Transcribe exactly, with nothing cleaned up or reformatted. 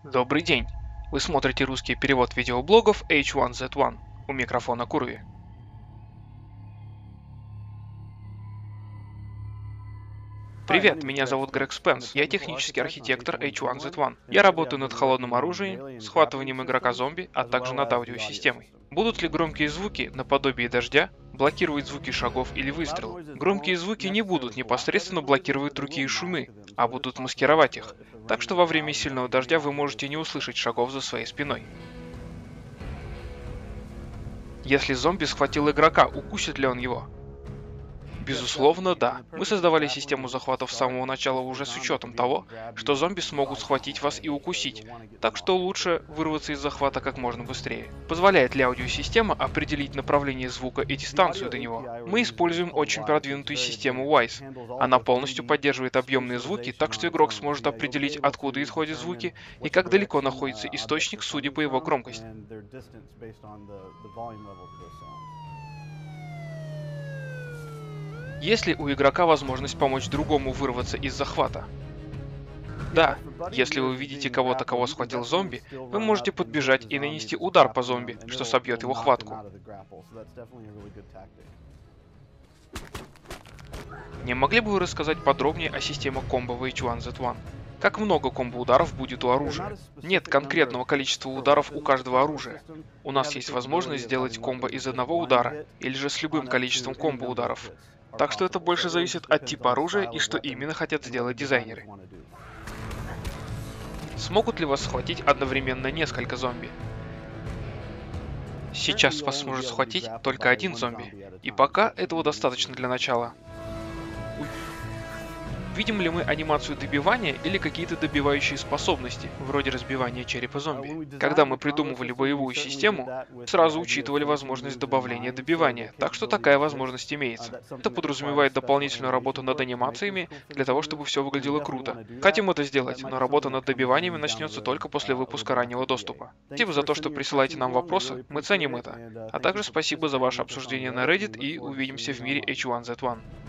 Добрый день! Вы смотрите русский перевод видеоблогов эйч один зет один. У микрофона Курви. Привет, меня зовут Грег Спенс. Я технический архитектор эйч один зет один. Я работаю над холодным оружием, схватыванием игрока-зомби, а также над аудиосистемой. Будут ли громкие звуки, наподобие дождя, блокировать звуки шагов или выстрелов? Громкие звуки не будут непосредственно блокировать другие шумы, а будут маскировать их. Так что во время сильного дождя вы можете не услышать шагов за своей спиной. Если зомби схватил игрока, укусит ли он его? Безусловно, да. Мы создавали систему захватов с самого начала уже с учетом того, что зомби смогут схватить вас и укусить, так что лучше вырваться из захвата как можно быстрее. Позволяет ли аудиосистема определить направление звука и дистанцию до него? Мы используем очень продвинутую систему Wise. Она полностью поддерживает объемные звуки, так что игрок сможет определить, откуда исходят звуки и как далеко находится источник, судя по его громкости. Есть ли у игрока возможность помочь другому вырваться из захвата? Да, если вы видите кого-то, кого схватил зомби, вы можете подбежать и нанести удар по зомби, что собьет его хватку. Не могли бы вы рассказать подробнее о системе комбо в эйч один зет один? Как много комбо-ударов будет у оружия? Нет конкретного количества ударов у каждого оружия. У нас есть возможность сделать комбо из одного удара, или же с любым количеством комбо-ударов. Так что это больше зависит от типа оружия и что именно хотят сделать дизайнеры. Смогут ли вас схватить одновременно несколько зомби? Сейчас вас сможет схватить только один зомби, и пока этого достаточно для начала. Видим ли мы анимацию добивания или какие-то добивающие способности, вроде разбивания черепа зомби? Когда мы придумывали боевую систему, сразу учитывали возможность добавления добивания, так что такая возможность имеется. Это подразумевает дополнительную работу над анимациями, для того, чтобы все выглядело круто. Хотим это сделать, но работа над добиваниями начнется только после выпуска раннего доступа. Спасибо за то, что присылаете нам вопросы, мы ценим это. А также спасибо за ваше обсуждение на Reddit и увидимся в мире эйч один зет один.